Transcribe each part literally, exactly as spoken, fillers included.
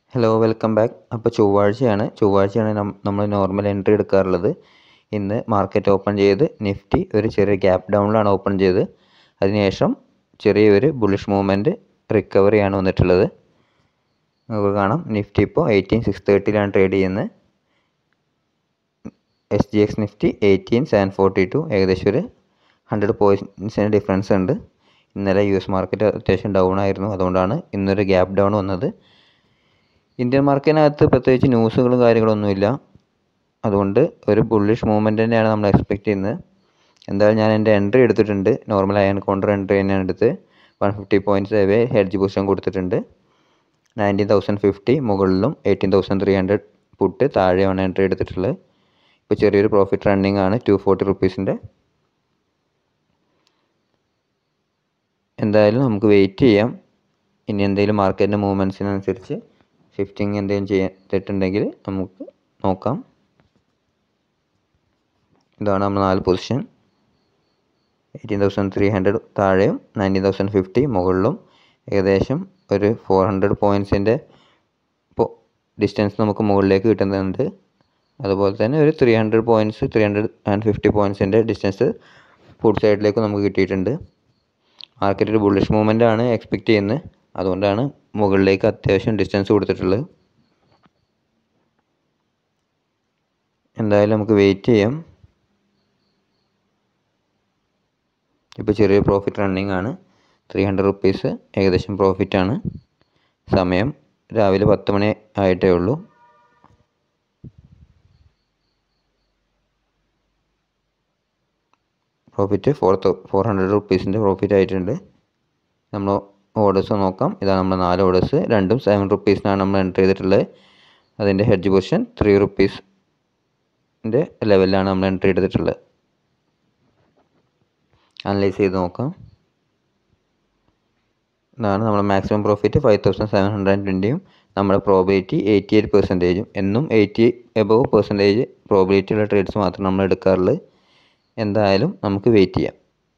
Hello welcome back. അപ്പോൾ ചൊവ്വാഴ്ചയാണ് ചൊവ്വാഴ്ചയാണ് നമ്മൾ നോർമൽ എൻട്രി എടുക്കാറുള്ളത്. ഇന്ന് മാർക്കറ്റ് ഓപ്പൺ ചെയ്ത് നിഫ്റ്റി ഒരു ചെറിയ ഗ്യാപ്പ് ഡൗണിലാണ് ഓപ്പൺ ചെയ്ത്. അതിനുശേഷം ചെറിയൊരു ബുള്ളിഷ് മൂവ്മെൻറ്റ് റിക്കവറിയാണ് വന്നിട്ടുള്ളത്. നമുക്ക് കാണാം നിഫ്റ്റി ഇപ്പോൾ എയ്റ്റീൻ സിക്സ് തേർട്ടിയിലാണ് ട്രേഡ് ചെയ്യുന്നത്. S G X Nifty eighteen seven forty two ഏകദേശം ഒരു ഹൺഡ്രഡ് പോയിൻറ്റ്സിന് ഡിഫറൻസ് ഉണ്ട്. ഇന്നലെ യു എസ് മാർക്കറ്റ് അത്യാവശ്യം ഡൗൺ ആയിരുന്നു, അതുകൊണ്ടാണ് ഇന്നൊരു ഗ്യാപ്പ് ഡൗൺ വന്നത്. ഇന്ത്യൻ മാർക്കറ്റിനകത്ത് പ്രത്യേകിച്ച് ന്യൂസുകളും കാര്യങ്ങളൊന്നുമില്ല, അതുകൊണ്ട് ഒരു ബുള്ളിഷ് മൂവ്മെൻറ്റ് തന്നെയാണ് നമ്മൾ എക്സ്പെക്റ്റ് ചെയ്യുന്നത്. എന്തായാലും ഞാൻ എൻ്റെ എൻട്രി എടുത്തിട്ടുണ്ട്. നോർമൽ അയൺ കൗണ്ടർ എൻട്രി തന്നെയാണ് എടുത്ത് one fifty points away hedge position കൊടുത്തിട്ടുണ്ട്. നയൻറ്റീൻ തൗസൻഡ് ഫിഫ്റ്റി മുകളിലും eighteen thousand three hundred put താഴെയാണ് എൻട്രി എടുത്തിട്ടുള്ളത്. ഇപ്പോൾ ചെറിയൊരു പ്രോഫിറ്റ് റണ്ണിങ് ആണ് ടു ഫോർട്ടി റുപ്പീസിൻ്റെ. എന്തായാലും നമുക്ക് വെയിറ്റ് ചെയ്യാം. ഇനി എന്തെങ്കിലും മാർക്കറ്റിൻ്റെ മൂവ്മെൻറ്റ്സിനനുസരിച്ച് ഷിഫ്റ്റിംഗ് എന്തെങ്കിലും ചെയ്തിട്ടുണ്ടെങ്കിൽ നമുക്ക് നോക്കാം. ഇതാണ് നമ്മൾ നാല് position. Eighteen thousand three hundred താഴെയും നയൻറ്റീൻ തൗസൻഡ് ഫിഫ്റ്റി മുകളിലും ഏകദേശം ഒരു ഫോർ ഹൺഡ്രഡ് പോയിൻറ്റ്സിൻ്റെ ഇപ്പോൾ ഡിസ്റ്റൻസ് നമുക്ക് മുകളിലേക്ക് കിട്ടുന്നുണ്ട്. അതുപോലെ തന്നെ ഒരു three hundred points three hundred and fifty പോയിൻറ്റ്സിൻ്റെ ഡിസ്റ്റൻസ് ഫുഡ് സൈഡിലേക്ക് നമുക്ക് കിട്ടിയിട്ടുണ്ട്. മാർക്കറ്റ് ഒരു ബുള്ളിഷ് മൂവ്മെൻ്റ് ആണ് എക്സ്പെക്റ്റ് ചെയ്യുന്നത്, അതുകൊണ്ടാണ് മുകളിലേക്ക് അത്യാവശ്യം ഡിസ്റ്റൻസ് കൊടുത്തിട്ടുള്ളത്. എന്തായാലും നമുക്ക് വെയിറ്റ് ചെയ്യാം. ഇപ്പോൾ ചെറിയ പ്രോഫിറ്റ് റണ്ണിങ് ആണ്. ത്രീ ഹൺഡ്രഡ് റുപ്പീസ് ഏകദേശം പ്രോഫിറ്റാണ്. സമയം രാവിലെ പത്ത് മണി ആയിട്ടേ ഉള്ളൂ. പ്രോഫിറ്റ് ഫോർ തൗ ഫോർ ഹൺഡ്രഡ് റുപ്പീസിൻ്റെ പ്രോഫിറ്റ് ആയിട്ടുണ്ട്. നമ്മൾ ഓർഡേഴ്സ് നോക്കാം. ഇതാണ് നമ്മുടെ നാല് ഓർഡേഴ്സ്. രണ്ടും സെവൻ റുപ്പീസിനാണ് നമ്മൾ എൻ്റർ ചെയ്തിട്ടുള്ളത്. അതിൻ്റെ ഹെഡ്ജ് പൊസിഷൻ ത്രീ റുപ്പീസിൻ്റെ ലെവലിലാണ് നമ്മൾ എൻട്രി എടുത്തിട്ടുള്ളത്. അനലൈസ് ചെയ്ത് നോക്കാം. ഇതാണ് നമ്മുടെ maximum profit five thousand seven hundred and ട്വൻറ്റിയും നമ്മുടെ പ്രോബിലിറ്റി എയ്റ്റി എയ്റ്റ് പെർസെൻറ്റേജും. എന്നും എയ്റ്റി എബവ് പെർസെൻറ്റേജ് പ്രോബിലിറ്റി ഉള്ള ട്രേഡ്സ് മാത്രം നമ്മൾ എടുക്കാറുള്ളത്. എന്തായാലും നമുക്ക് വെയിറ്റ് ചെയ്യാം.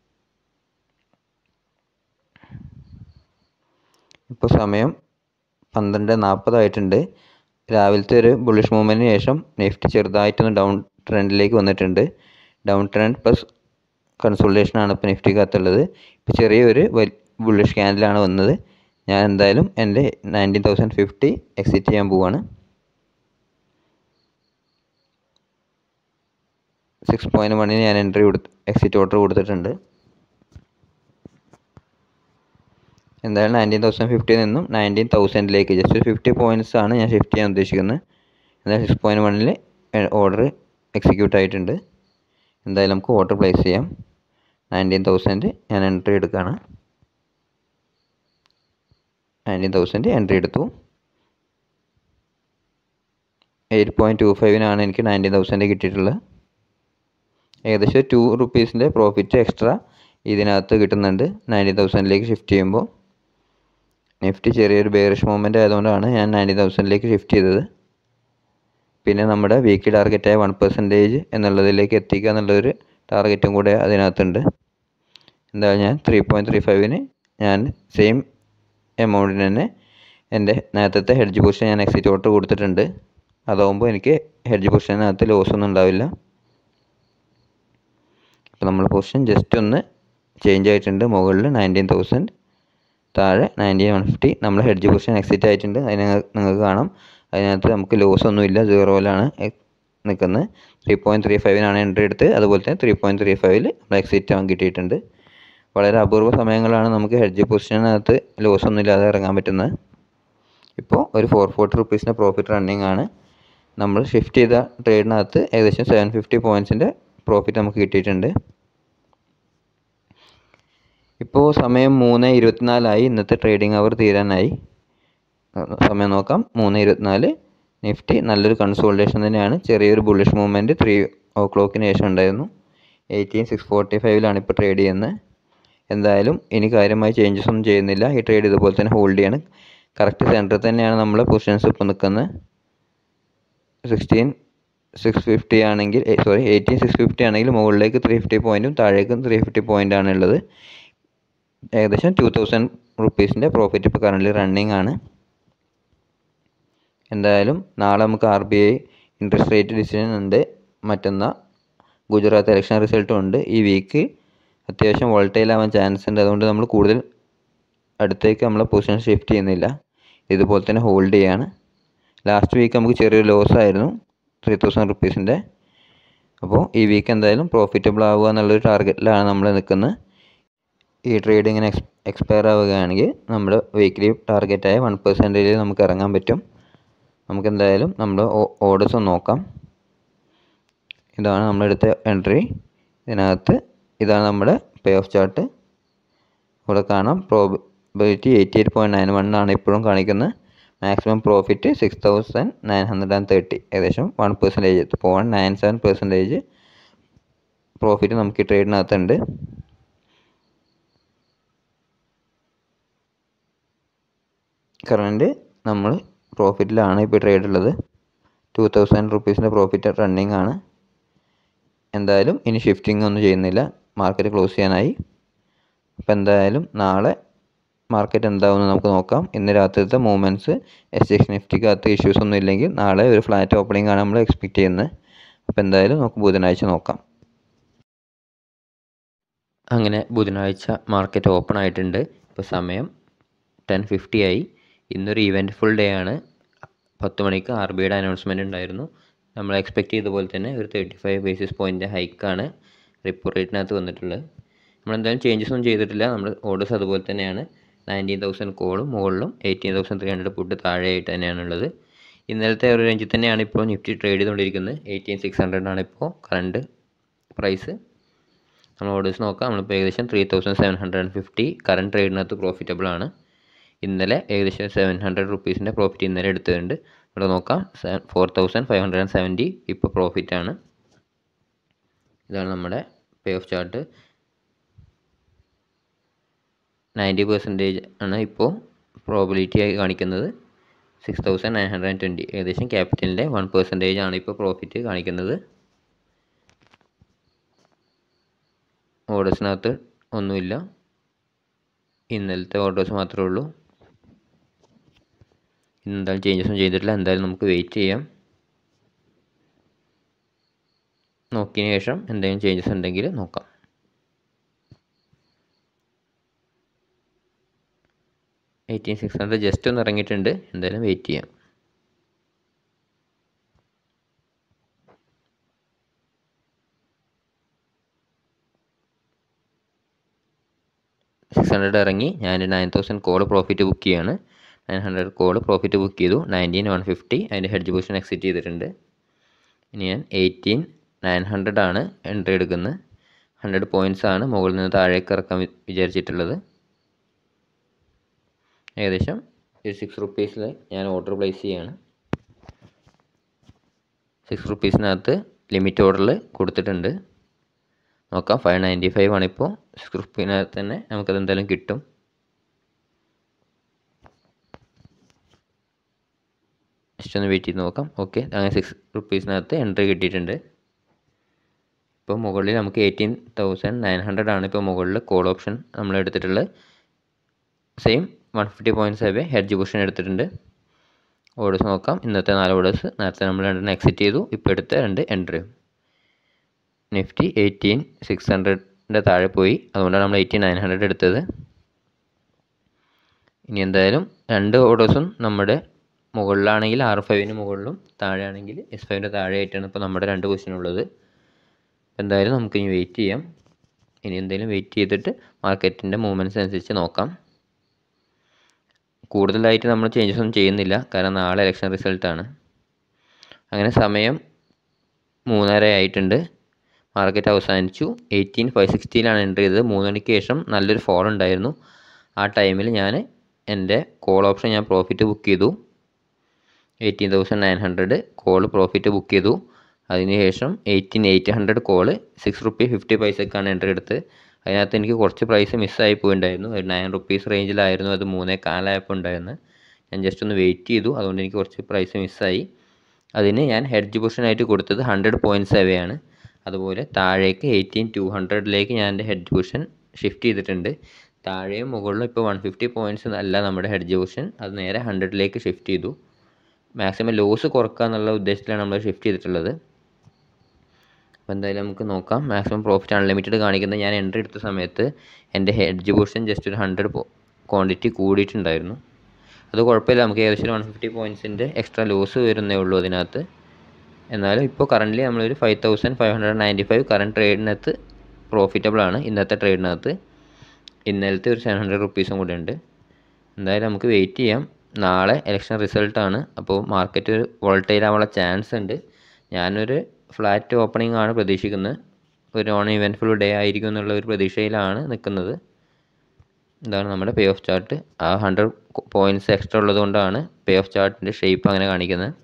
ഇപ്പോൾ സമയം പന്ത്രണ്ട് നാൽപ്പതായിട്ടുണ്ട്. രാവിലത്തെ ഒരു ബുള്ളിഷ് മൂവ്മെൻറ്റിന് ശേഷം നിഫ്റ്റി ചെറുതായിട്ടൊന്ന് ഡൗൺ ട്രെൻഡിലേക്ക് വന്നിട്ടുണ്ട്. ഡൗൺ ട്രെൻഡ് പ്ലസ് കൺസോളിഡേഷനാണ് ഇപ്പോൾ നിഫ്റ്റിക്കകത്തുള്ളത്. ഇപ്പോൾ ചെറിയൊരു ബുള്ളിഷ് ക്യാൻഡിലാണ് വന്നത്. ഞാൻ എന്തായാലും എൻ്റെ നയൻറ്റീൻ തൗസൻഡ് ഫിഫ്റ്റി എക്സിറ്റ് ചെയ്യാൻ പോവാണ്. സിക്സ് പോയിൻറ്റ് വണ്ണിന് ഞാൻ എൻട്രി കൊടുത്ത് എക്സിറ്റ് ഓർഡർ കൊടുത്തിട്ടുണ്ട്. എന്തായാലും നയൻറ്റീൻ തൗസൻഡ് ഫിഫ്റ്റിയിൽ നിന്നും നയൻറ്റീൻ തൗസൻഡിലേക്ക് ജസ്റ്റ് ഫിഫ്റ്റി പോയിൻറ്റ്സ് ആണ് ഞാൻ ഷിഫ്റ്റ് ചെയ്യാൻ ഉദ്ദേശിക്കുന്നത്. എന്തായാലും സിക്സ് പോയിൻറ്റ് വണ്ണിൽ ഓർഡർ എക്സിക്യൂട്ട് ആയിട്ടുണ്ട്. എന്തായാലും നമുക്ക് ഓർഡർ പ്ലേസ് ചെയ്യാം. നയൻറ്റീൻ തൗസൻഡ് ഞാൻ എൻട്രി എടുക്കുകയാണ്. നയൻറ്റീൻ തൗസൻഡ് എൻട്രി എടുത്തു. എയ്റ്റ് പോയിൻറ്റ് ടു ഫൈവിനാണ് എനിക്ക് നയൻറ്റീൻ തൗസൻഡ് കിട്ടിയിട്ടുള്ളത്. ഏകദേശം ടു റുപ്പീസിൻ്റെ പ്രോഫിറ്റ് എക്സ്ട്രാ ഇതിനകത്ത് കിട്ടുന്നുണ്ട് നയൻറ്റീൻ തൗസൻഡിലേക്ക് ഷിഫ്റ്റ് ചെയ്യുമ്പോൾ. നിഫ്റ്റി ചെറിയൊരു ബെയറിഷ് മൂവ്മെൻ്റ് ആയതുകൊണ്ടാണ് ഞാൻ നയൻറ്റീൻ തൗസൻഡിലേക്ക് ഷിഫ്റ്റ് ചെയ്തത്. പിന്നെ നമ്മുടെ വീക്ക്ലി ടാർഗറ്റായ വൺ പെർസെൻറ്റേജ് എന്നുള്ളതിലേക്ക് എത്തിക്കുക എന്നുള്ളൊരു ടാർഗറ്റും കൂടെ അതിനകത്തുണ്ട്. എന്തായാലും ഞാൻ ത്രീ പോയിൻറ്റ് ത്രീ ഫൈവിന് ഞാൻ സെയിം എമൗണ്ടിന് തന്നെ എൻ്റെ നേരത്തെ ഹെഡ്ജ് പൊസിഷൻ ഞാൻ എക്സിറ്റ് ഓർഡർ കൊടുത്തിട്ടുണ്ട്. അതാവുമ്പോൾ എനിക്ക് ഹെഡ്ജ് പൊസിഷനകത്ത് ലോസൊന്നും ഉണ്ടാവില്ല. അപ്പോൾ നമ്മൾ പൊസിഷൻ ജസ്റ്റ് ഒന്ന് ചേഞ്ച് ആയിട്ടുണ്ട്. മുകളിൽ നയൻറ്റീൻ തൗസൻഡ്, താഴെ നയൻറ്റീൻ വൺ ഫിഫ്റ്റി. നമ്മൾ ഹെഡ്ജ് പൊസിഷൻ എക്സിറ്റ് ആയിട്ടുണ്ട്. അതിന് നിങ്ങൾക്ക് കാണാം അതിനകത്ത് നമുക്ക് ലോസ് ഒന്നുമില്ല, സീറോയിലാണ് നിൽക്കുന്നത്. ത്രീ പോയിൻറ്റ് ത്രീ ഫൈവിനാണ് എൻട്രി എടുത്ത്. അതുപോലെ തന്നെ ത്രീ പോയിൻറ്റ് ത്രീ ഫൈവിൽ നമ്മൾ എക്സിറ്റ് ആവാൻ കിട്ടിയിട്ടുണ്ട്. വളരെ അപൂർവ സമയങ്ങളാണ് നമുക്ക് ഹെഡ്ജ് പൊസിഷനകത്ത് ലോസ് ഒന്നും ഇല്ലാതെ ഇറങ്ങാൻ പറ്റുന്നത്. ഇപ്പോൾ ഒരു ഫോർ ഫോർട്ടി റുപ്പീസിൻ്റെ പ്രോഫിറ്റ് റണ്ണിങ് ആണ്. നമ്മൾ ഷിഫ്റ്റ് ചെയ്ത ട്രേഡിനകത്ത് ഏകദേശം സെവൻ ഫിഫ്റ്റി പോയിൻറ്റ്സിൻ്റെ പ്രോഫിറ്റ് നമുക്ക് കിട്ടിയിട്ടുണ്ട്. ഇപ്പോൾ സമയം മൂന്ന് ഇരുപത്തിനാലായി. ഇന്നത്തെ ട്രേഡിംഗ് അവർ തീരാനായി. സമയം നോക്കാം. മൂന്ന് ഇരുപത്തിനാല്. നിഫ്റ്റി നല്ലൊരു കൺസോളിഡേഷൻ തന്നെയാണ്. ചെറിയൊരു ബുള്ളിഷ് മൂവ്മെൻറ്റ് ത്രീ ഓ ക്ലോക്കിന് ശേഷം ഉണ്ടായിരുന്നു. എയ്റ്റീൻ സിക്സ് ഫോർട്ടി ഫൈവിലാണ് ഇപ്പോൾ ട്രേഡ് ചെയ്യുന്നത്. എന്തായാലും ഇനി കാര്യമായി ചേഞ്ചസ് ഒന്നും ചെയ്യുന്നില്ല. ഈ ട്രേഡ് ഇതുപോലെ തന്നെ ഹോൾഡ് ചെയ്യാണ്. കറക്റ്റ് സെൻറ്ററിൽ തന്നെയാണ് നമ്മളെ പൊസിഷൻസ് ഇപ്പോൾ നിൽക്കുന്നത്. സിക്സ്റ്റീൻ സിക്സ് ഫിഫ്റ്റി ആണെങ്കിൽ സോറി എയ്റ്റീൻ സിക്സ് ഫിഫ്റ്റി ആണെങ്കിൽ മുകളിലേക്ക് ത്രീ ഫിഫ്റ്റി പോയിൻറ്റും താഴേക്കും ത്രീ ഫിഫ്റ്റി പോയിൻ്റ് ആണ് ഉള്ളത്. ഏകദേശം ടു തൗസൻഡ് റുപ്പീസിൻ്റെ പ്രോഫിറ്റ് ഇപ്പോൾ കറൻ്റ് റണ്ണിങ് ആണ്. എന്തായാലും നാളെ നമുക്ക് R B I interest rate decision ഉണ്ട്, മറ്റന്നാൾ ഗുജറാത്ത് ഇലക്ഷൻ റിസൾട്ടും ഉണ്ട്. ഈ വീക്ക് അത്യാവശ്യം വോളറ്റൈൽ ആവാൻ ചാൻസ് ഉണ്ട്. അതുകൊണ്ട് നമ്മൾ കൂടുതൽ അടുത്തേക്ക് നമ്മൾ പൊസിഷൻ ഷിഫ്റ്റ് ചെയ്യുന്നില്ല, ഇതുപോലെ തന്നെ ഹോൾഡ് ചെയ്യാണ്. ലാസ്റ്റ് വീക്ക് നമുക്ക് ചെറിയൊരു ലോസ് ആയിരുന്നു ത്രീ തൗസൻഡ് റുപ്പീസിൻ്റെ. അപ്പോൾ ഈ വീക്ക് എന്തായാലും പ്രോഫിറ്റബിൾ ആവുക എന്നുള്ളൊരു ടാർഗറ്റിലാണ് നമ്മൾ നിൽക്കുന്നത്. ഈ ട്രേഡ് ഇങ്ങനെ എക്സ് എക്സ്പയർ ആവുകയാണെങ്കിൽ നമ്മുടെ വീക്ക്ലി ടാർഗറ്റായ വൺ പെർസെൻറ്റേജിൽ നമുക്ക് ഇറങ്ങാൻ പറ്റും. നമുക്ക് എന്തായാലും നമ്മുടെ ഓർഡേഴ്സ് ഒന്ന് നോക്കാം. ഇതാണ് നമ്മളെടുത്ത എൻട്രി. ഇതിനകത്ത് ഇതാണ് നമ്മുടെ പേ ഓഫ് ചാർട്ട്. ഇവിടെ കാണാം probability eighty eight point nine one ആണ് ഇപ്പോഴും കാണിക്കുന്നത്. Maximum profit six thousand nine hundred and thirty, ഏകദേശം one percentage point nine seven percentage profit നമുക്ക് ഈ ട്രേഡിനകത്തുണ്ട്. കറണ്ട് നമ്മൾ പ്രോഫിറ്റിലാണ് ഇപ്പോൾ ട്രേഡ് ഉള്ളത്. ടു തൗസൻഡ് റുപ്പീസിൻ്റെ പ്രോഫിറ്റ് റണ്ണിങ് ആണ്. എന്തായാലും ഇനി ഷിഫ്റ്റിംഗ് ഒന്നും ചെയ്യുന്നില്ല, മാർക്കറ്റ് ക്ലോസ് ചെയ്യാനായി. അപ്പോൾ എന്തായാലും നാളെ മാർക്കറ്റ് എന്താവുമെന്ന് നമുക്ക് നോക്കാം. ഇന്ന് രാത്രിത്തെ മൂവ്മെൻറ്റ്സ് എസ് എക്സ് നിഫ്റ്റിക്കകത്ത് ഇഷ്യൂസ് ഒന്നും ഇല്ലെങ്കിൽ നാളെ ഒരു ഫ്ലാറ്റ് ഓപ്പണിംഗ് ആണ് നമ്മൾ എക്സ്പെക്റ്റ് ചെയ്യുന്നത്. അപ്പോൾ എന്തായാലും നമുക്ക് ബുധനാഴ്ച നോക്കാം. അങ്ങനെ ബുധനാഴ്ച മാർക്കറ്റ് ഓപ്പൺ ആയിട്ടുണ്ട്. ഇപ്പോൾ സമയം ടെൻ ഫിഫ്റ്റി ആയി. ഇന്നൊരു ഇവൻറ്റ് ഫുൾ ഡേ ആണ്. പത്ത് മണിക്ക് ആർ ബി ഐയുടെ അനൗൺസ്മെൻറ്റ് ഉണ്ടായിരുന്നു. നമ്മൾ എക്സ്പെക്റ്റ് ചെയ്ത പോലെ തന്നെ ഒരു തേർട്ടി ഫൈവ് ബേസിസ് പോയിൻ്റ് ഹൈക്കാണ് റിപ്പോ റേറ്റിനകത്ത് വന്നിട്ടുള്ളത്. നമ്മളെന്തായാലും ചേഞ്ചസ് ഒന്നും ചെയ്തിട്ടില്ല. നമ്മൾ ഓർഡേഴ്സ് അതുപോലെ തന്നെയാണ്. നയൻറ്റീൻ തൗസൻഡ് കോളും മുകളിലും eighteen thousand three hundred put താഴെയായിട്ട് തന്നെയാണുള്ളത്. ഇന്നലത്തെ ഒരു റേഞ്ചിൽ തന്നെയാണ് ഇപ്പോൾ നിഫ്റ്റി ട്രേഡ് ചെയ്തുകൊണ്ടിരിക്കുന്നത്. എയ്റ്റീൻ സിക്സ് ഹൺഡ്രഡാണ് ഇപ്പോൾ കറണ്ട് പ്രൈസ്. നമ്മൾ ഓർഡേഴ്സ് നോക്കാം. നമ്മളിപ്പോൾ ഏകദേശം three thousand seven hundred and fifty current ട്രേഡിനകത്ത് പ്രോഫിറ്റബിൾ ആണ്. ഇന്നലെ ഏകദേശം സെവൻ ഹൺഡ്രഡ് റുപ്പീസിൻ്റെ പ്രോഫിറ്റ് ഇന്നലെ എടുത്തിട്ടുണ്ട്. ഇവിടെ നോക്കാം four thousand five hundred and seventy ഇപ്പോൾ പ്രോഫിറ്റാണ്. ഇതാണ് നമ്മുടെ പേ ഓഫ് ചാർട്ട്. നയൻറ്റി പെർസെൻറ്റേജ് ആണ് ഇപ്പോൾ പ്രോബിലിറ്റി ആയി കാണിക്കുന്നത്. Six thousand nine hundred and twenty ഏകദേശം ക്യാപിറ്റലിൻ്റെ വൺ പെർസെൻറ്റേജ് ആണ് ഇപ്പോൾ പ്രോഫിറ്റ് കാണിക്കുന്നത്. ഓർഡേഴ്സിനകത്ത് ഒന്നുമില്ല, ഇന്നലത്തെ ഓർഡേഴ്സ് മാത്രമേ ഉള്ളൂ. എന്തായാലും ചേഞ്ചസ് ഒന്നും ചെയ്തിട്ടില്ല. എന്തായാലും നമുക്ക് വെയിറ്റ് ചെയ്യാം. നോക്കിയതിന് ശേഷം എന്തെങ്കിലും ചേഞ്ചസ് ഉണ്ടെങ്കിൽ നോക്കാം. എയ്റ്റീൻ സിക്സ് ഹൺഡ്രഡ് ജസ്റ്റ് ഒന്ന് ഇറങ്ങിയിട്ടുണ്ട്. എന്തായാലും വെയിറ്റ് ചെയ്യാം. സിക്സ് ഹൺഡ്രഡ് ഇറങ്ങി. ഞാൻ nine thousand call profit book ചെയ്യാണ്. Nine hundred call profit book ചെയ്തു. നയൻറ്റീൻ വൺ ഫിഫ്റ്റി അതിൻ്റെ ഹെഡ്ജ് പൊസിഷൻ എക്സിറ്റ് ചെയ്തിട്ടുണ്ട്. ഇനി ഞാൻ എയ്റ്റീൻ നയൻ ഹൺഡ്രഡ് ആണ് എൻട്രി എടുക്കുന്നത്. ഹൺഡ്രഡ് പോയിൻറ്റ്സ് ആണ് മുകളിൽ നിന്ന് താഴേക്ക് ഇറക്കാൻ വിചാരിച്ചിട്ടുള്ളത്. ഏകദേശം ഒരു സിക്സ് റുപ്പീസിൽ ഞാൻ ഓർഡർ പ്ലേസ് ചെയ്യാണ്. സിക്സ് റുപ്പീസിനകത്ത് ലിമിറ്റ് ഓർഡറിൽ കൊടുത്തിട്ടുണ്ട്. നോക്കാം. ഫൈവ് നയൻറ്റി ഫൈവ് ആണിപ്പോൾ. സിക്സ് റുപ്പീസിനകത്ത് തന്നെ നമുക്കത് എന്തായാലും കിട്ടും. ജസ്റ്റ് ഒന്ന് വെയിറ്റ് ചെയ്ത് നോക്കാം. ഓക്കെ, അങ്ങനെ സിക്സ് റുപ്പീസിനകത്ത് എൻട്രി കിട്ടിയിട്ടുണ്ട്. ഇപ്പോൾ മുകളിൽ നമുക്ക് എയ്റ്റീൻ തൗസൻഡ് നയൻ ഹൺഡ്രഡ് ആണ് ഇപ്പോൾ മുകളിൽ കോൾ ഓപ്ഷൻ നമ്മൾ എടുത്തിട്ടുള്ളത്. Same one fifty points away hedge position എടുത്തിട്ടുണ്ട്. ഓർഡേഴ്സ് നോക്കാം. ഇന്നത്തെ നാല് ഓർഡേഴ്സ് നേരത്തെ നമ്മൾ രണ്ടെണ്ണം എക്സിറ്റ് ചെയ്തു. ഇപ്പോൾ എടുത്ത രണ്ട് എൻട്രിയും. നിഫ്റ്റി എയ്റ്റീൻ സിക്സ് ഹൺഡ്രഡിൻ്റെ താഴെ പോയി, അതുകൊണ്ടാണ് നമ്മൾ എയ്റ്റീൻ നയൻ ഹൺഡ്രഡ് എടുത്തത്. ഇനി എന്തായാലും രണ്ട് ഓർഡേഴ്സും നമ്മുടെ മുകളിലാണെങ്കിൽ ആർ ഫൈവിന് മുകളിലും താഴെയാണെങ്കിൽ എസ് ഫൈവിൻ്റെ താഴെയായിട്ടാണ് ഇപ്പോൾ നമ്മുടെ രണ്ട് പൊസിഷൻ ഉള്ളത്. എന്തായാലും നമുക്ക് ഇനി വെയിറ്റ് ചെയ്യാം. ഇനി എന്തായാലും വെയിറ്റ് ചെയ്തിട്ട് മാർക്കറ്റിൻ്റെ മൂവ്മെൻറ്റ്സ് അനുസരിച്ച് നോക്കാം. കൂടുതലായിട്ട് നമ്മൾ ചേഞ്ചസ് ഒന്നും ചെയ്യുന്നില്ല, കാരണം നാളെ ഇലക്ഷൻ റിസൾട്ടാണ്. അങ്ങനെ സമയം മൂന്നര ആയിട്ടുണ്ട്. മാർക്കറ്റ് അവസാനിച്ചു. എയ്റ്റീൻ ഫൈവ് സിക്സ്റ്റിയിലാണ് എൻട്രി ചെയ്തത്. മൂന്ന് മണിക്ക് ശേഷം നല്ലൊരു ഫോൾ ഉണ്ടായിരുന്നു. ആ ടൈമിൽ ഞാൻ എൻ്റെ കോൾ ഓപ്ഷൻ ഞാൻ പ്രോഫിറ്റ് ബുക്ക് ചെയ്തു. Eighteen thousand nine hundred call profit book ചെയ്തു. അതിനുശേഷം eighteen eight hundred call six rupee fifty പൈസക്കാണ് എൻട്രി എടുത്ത്. അതിനകത്ത് എനിക്ക് കുറച്ച് പ്രൈസ് മിസ്സായി പോയിട്ടുണ്ടായിരുന്നു. ഒരു നയൻ റുപ്പീസ് റേഞ്ചിലായിരുന്നു അത് മൂന്നേ കാലായപ്പോൾ ഉണ്ടായിരുന്നത്. ഞാൻ ജസ്റ്റ് ഒന്ന് വെയിറ്റ് ചെയ്തു, അതുകൊണ്ട് എനിക്ക് കുറച്ച് പ്രൈസ് മിസ്സായി. അതിന് ഞാൻ ഹെഡ്ജ് പൊസിഷനായിട്ട് കൊടുത്തത് ഹൺഡ്രഡ് പോയിൻറ്റ്സ് അവയാണ്. അതുപോലെ താഴേക്ക് എയ്റ്റീൻ ടു ഹൺഡ്രഡിലേക്ക് ഞാൻ എൻ്റെ ഹെഡ്ജ് പൊസിഷൻ ഷിഫ്റ്റ് ചെയ്തിട്ടുണ്ട്. താഴെയും മുകളിലും ഇപ്പോൾ വൺ ഫിഫ്റ്റി പോയിൻറ്റ്സ് അല്ല നമ്മുടെ ഹെഡ്ജ് പൊസിഷൻ, അത് നേരെ ഹൺഡ്രഡിലേക്ക് ഷിഫ്റ്റ് ചെയ്തു. മാക്സിമം ലോസ് കുറക്കുക എന്നുള്ള ഉദ്ദേശത്തിലാണ് നമ്മൾ ഷിഫ്റ്റ് ചെയ്തിട്ടുള്ളത്. അപ്പോൾ എന്തായാലും നമുക്ക് നോക്കാം. മാക്സിമം പ്രോഫിറ്റ് അൺലിമിറ്റഡ് കാണിക്കുന്നത് ഞാൻ എൻട്രി എടുത്ത സമയത്ത് എൻ്റെ ഹെഡ്ജ് പൊസിഷൻ ജസ്റ്റ് ഒരു ഹൺഡ്രഡ് ക്വാണ്ടിറ്റി കൂടിയിട്ടുണ്ടായിരുന്നു. അത് കുഴപ്പമില്ല, നമുക്ക് ഏകദേശം ഒരു വൺ ഫിഫ്റ്റി പോയിൻറ്റ്സിൻ്റെ എക്സ്ട്രാ ലോസ് വരുന്നേ ഉള്ളൂ അതിനകത്ത്. എന്നാലും ഇപ്പോൾ കറൻ്റ്ലി നമ്മളൊരു five thousand five hundred ninety five current ട്രേഡിനകത്ത് പ്രോഫിറ്റബിൾ ആണ്. ഇന്നത്തെ ട്രേഡിനകത്ത് ഇന്നലത്തെ ഒരു സെവൻ ഹൺഡ്രഡ് റുപ്പീസും കൂടെ ഉണ്ട്. എന്തായാലും നമുക്ക് വെയിറ്റ് ചെയ്യാം. നാളെ ഇലക്ഷൻ റിസൾട്ടാണ്, അപ്പോൾ മാർക്കറ്റ് ഒരു വോളറ്റൈൽ ആവാനുള്ള ചാൻസ് ഉണ്ട്. ഞാനൊരു ഫ്ലാറ്റ് ഓപ്പണിംഗ് ആണ് പ്രതീക്ഷിക്കുന്നത്. ഒരു നോൺ ഇവൻറ്റ്ഫുൾ ഡേ ആയിരിക്കും എന്നുള്ള ഒരു പ്രതീക്ഷയിലാണ് നിൽക്കുന്നത്. ഇതാണ് നമ്മുടെ പേ ഓഫ് ചാർട്ട്. ആ ഹൺഡ്രഡ് പോയിൻറ്റ്സ് എക്സ്ട്രാ ഉള്ളത് കൊണ്ടാണ് പേ ഓഫ് ചാർട്ടിൻ്റെ ഷേപ്പ് അങ്ങനെ കാണിക്കുന്നത്.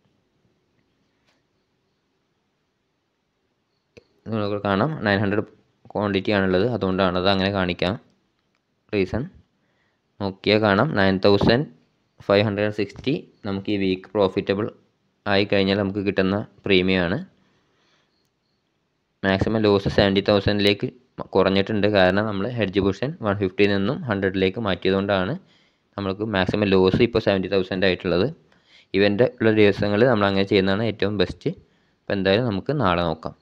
നിങ്ങൾക്ക് കാണാം നയൻ ഹൺഡ്രഡ് ക്വാണ്ടിറ്റി ആണുള്ളത്, അതുകൊണ്ടാണ് അത് അങ്ങനെ കാണിക്കാം. റീസൺ നോക്കിയാൽ കാണാം nine thousand five hundred sixty നമുക്ക് ഈ വീക്ക് പ്രോഫിറ്റബിൾ ആയി കഴിഞ്ഞാൽ നമുക്ക് കിട്ടുന്ന പ്രീമിയമാണ്. മാക്സിമം ലോസ് സെവൻറ്റി തൗസൻഡിലേക്ക് കുറഞ്ഞിട്ടുണ്ട്, കാരണം നമ്മൾ ഹെഡ്ജ് പൊസിഷൻ വൺ ഫിഫ്റ്റിയിൽ നിന്നും ഹൺഡ്രഡിലേക്ക് മാറ്റിയതുകൊണ്ടാണ് നമുക്ക് മാക്സിമം ലോസ് ഇപ്പോൾ സെവൻറ്റി തൗസൻഡ് ആയിട്ടുള്ളത്. ഇവൻ്റ് ഉള്ള ദിവസങ്ങളിൽ നമ്മൾ അങ്ങനെ ചെയ്യുന്നതാണ് ഏറ്റവും ബെസ്റ്റ്. അപ്പോൾ എന്തായാലും നമുക്ക് നാളെ നോക്കാം.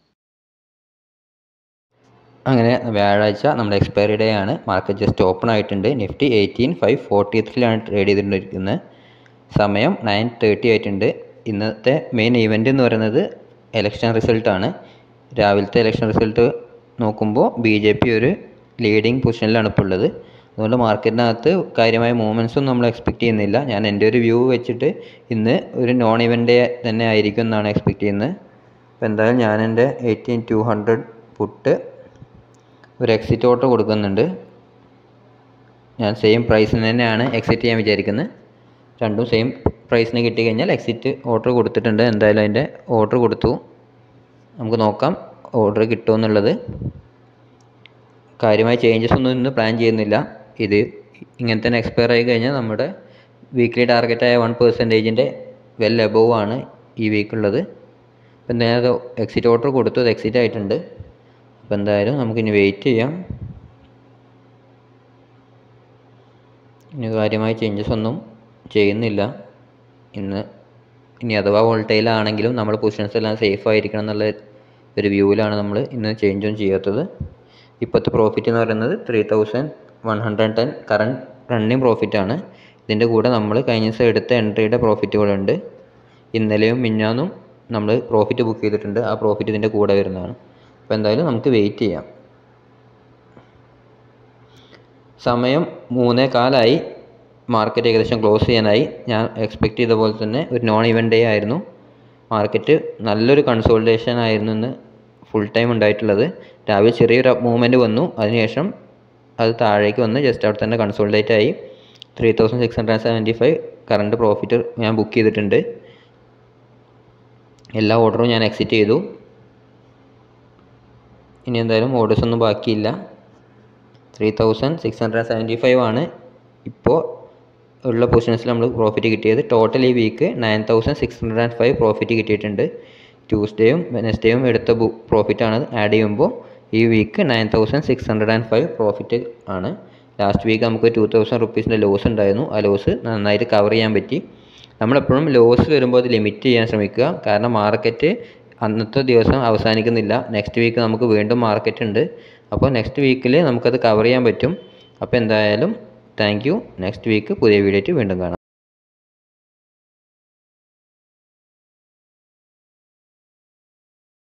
അങ്ങനെ വ്യാഴാഴ്ച നമ്മുടെ എക്സ്പയറി ഡേ ആണ്. മാർക്കറ്റ് ജസ്റ്റ് ഓപ്പൺ ആയിട്ടുണ്ട്. നിഫ്റ്റി എയ്റ്റീൻ ഫൈവ് ഫോർട്ടിയത്തിലാണ് ട്രേഡ് ചെയ്തിട്ടുണ്ടിരിക്കുന്നത്. സമയം നയൻ തേർട്ടി ആയിട്ടുണ്ട്. ഇന്നത്തെ മെയിൻ ഇവൻ്റ് എന്ന് പറയുന്നത് എലക്ഷൻ റിസൾട്ടാണ്. രാവിലത്തെ ഇലക്ഷൻ റിസൾട്ട് നോക്കുമ്പോൾ ബി ജെ പി ഒരു ലീഡിങ് പൊസിഷനിലാണ് ഇപ്പോൾ ഉള്ളത്. അതുകൊണ്ട് മാർക്കറ്റിനകത്ത് കാര്യമായ മൂവ്മെൻറ്റ്സ് ഒന്നും നമ്മൾ എക്സ്പെക്റ്റ് ചെയ്യുന്നില്ല. ഞാൻ എൻ്റെ ഒരു വ്യൂ വെച്ചിട്ട് ഇന്ന് ഒരു നോൺ ഇവൻ്റ് ഡേ തന്നെ ആയിരിക്കും എന്നാണ് എക്സ്പെക്റ്റ് ചെയ്യുന്നത്. അപ്പോൾ എന്തായാലും ഞാൻ എൻ്റെ എയ്റ്റീൻ ടു ഹൺഡ്രഡ് പുട്ട് ഒരു എക്സിറ്റ് ഓർഡർ കൊടുക്കുന്നുണ്ട്. ഞാൻ സെയിം പ്രൈസിന് തന്നെയാണ് എക്സിറ്റ് ചെയ്യാൻ വിചാരിക്കുന്നത്. രണ്ടും സെയിം പ്രൈസിന് കിട്ടി കഴിഞ്ഞാൽ എക്സിറ്റ് ഓർഡർ കൊടുത്തിട്ടുണ്ട്. എന്തായാലും അതിൻ്റെ ഓർഡർ കൊടുത്തു. നമുക്ക് നോക്കാം ഓർഡർ കിട്ടുമെന്നുള്ളത്. കാര്യമായ ചേഞ്ചസ് ഒന്നും ഇന്ന് പ്ലാൻ ചെയ്യുന്നില്ല. ഇത് ഇങ്ങനെ തന്നെ എക്സ്പയർ ആയി കഴിഞ്ഞാൽ നമ്മുടെ വീക്ക്ലി ടാർഗറ്റായ വൺ പെർസെൻറ്റേജിൻ്റെ വെൽ എബോവ് ആണ് ഈ വീക്കുള്ളത്. അപ്പോൾ എന്തായാലും എക്സിറ്റ് ഓർഡർ കൊടുത്തു, അത് എക്സിറ്റ് ആയിട്ടുണ്ട്. അപ്പോൾ എന്തായാലും നമുക്കിനി വെയിറ്റ് ചെയ്യാം. ഇനി കാര്യമായ ചേഞ്ചസ് ഒന്നും ചെയ്യുന്നില്ല ഇന്ന്. ഇനി അഥവാ വോൾട്ടൈലാണെങ്കിലും നമ്മൾ പൊസിഷൻസ് എല്ലാം സേഫ് ആയിരിക്കണം എന്നുള്ള ഒരു വ്യൂവിലാണ് നമ്മൾ ഇന്ന് ചേഞ്ചൊന്നും ചെയ്യാത്തത്. ഇപ്പോഴത്തെ പ്രോഫിറ്റ് എന്ന് പറയുന്നത് three thousand one hundred ten current running പ്രോഫിറ്റാണ്. ഇതിൻ്റെ കൂടെ നമ്മൾ കഴിഞ്ഞ ദിവസം എടുത്ത എൻട്രിയുടെ പ്രോഫിറ്റുകളുണ്ട്. ഇന്നലെയും മിഞ്ഞാന്നും നമ്മൾ പ്രോഫിറ്റ് ബുക്ക് ചെയ്തിട്ടുണ്ട്. ആ പ്രോഫിറ്റ് ഇതിൻ്റെ കൂടെ വരുന്നതാണ്. അപ്പോൾ എന്തായാലും നമുക്ക് വെയിറ്റ് ചെയ്യാം. സമയം മൂന്നേ കാലായി. മാർക്കറ്റ് ഏകദേശം ക്ലോസ് ചെയ്യാനായി. ഞാൻ എക്സ്പെക്റ്റ് ചെയ്ത പോലെ തന്നെ ഒരു നോൺ ഇവൻ്റ് ഡേ ആയിരുന്നു. മാർക്കറ്റ് നല്ലൊരു കൺസോളിഡേഷൻ ആയിരുന്നു ഇന്ന് ഫുൾ ടൈം ഉണ്ടായിട്ടുള്ളത്. രാവിലെ ചെറിയൊരു മൂവ്മെൻറ്റ് വന്നു, അതിനുശേഷം അത് താഴേക്ക് വന്ന് ജസ്റ്റ് അവിടെ തന്നെ കൺസോളിഡേറ്റ് ആയി. Three thousand six hundred seventy five current profit ഞാൻ ബുക്ക് ചെയ്തിട്ടുണ്ട്. എല്ലാ ഓർഡറും ഞാൻ എക്സിറ്റ് ചെയ്തു. ഇനി എന്തായാലും ഓർഡേഴ്സ് ഒന്നും ബാക്കിയില്ല. Three thousand six hundred seventy five ആണ് ഇപ്പോൾ ഉള്ള പൊസിഷൻസിൽ നമ്മൾ പ്രോഫിറ്റ് കിട്ടിയത്. ടോട്ടൽ ഈ week nine thousand six hundred and five profit കിട്ടിയിട്ടുണ്ട്. ട്യൂസ്ഡേയും വെനസ്ഡേയും എടുത്ത ബു പ്രോഫിറ്റാണ് ആഡ് ചെയ്യുമ്പോൾ ഈ week nine thousand six hundred and five profit ആണ്. ലാസ്റ്റ് വീക്ക് നമുക്ക് ടു തൗസൻഡ് റുപ്പീസിൻ്റെ ലോസ് ഉണ്ടായിരുന്നു. ആ ലോസ് നന്നായിട്ട് കവർ ചെയ്യാൻ പറ്റി. നമ്മളെപ്പോഴും ലോസ് വരുമ്പോൾ അത് ലിമിറ്റ് ചെയ്യാൻ ശ്രമിക്കുക. കാരണം മാർക്കറ്റ് അന്നത്തെ ദിവസം അവസാനിക്കുന്നില്ല. നെക്സ്റ്റ് വീക്ക് നമുക്ക് വീണ്ടും മാർക്കറ്റ് ഉണ്ട്. അപ്പോൾ നെക്സ്റ്റ് വീക്കിൽ നമുക്കത് കവർ ചെയ്യാൻ പറ്റും. അപ്പോൾ എന്തായാലും താങ്ക് യു. നെക്സ്റ്റ് വീക്ക് പുതിയ വീഡിയോ ആയിട്ട് വീണ്ടും കാണാം.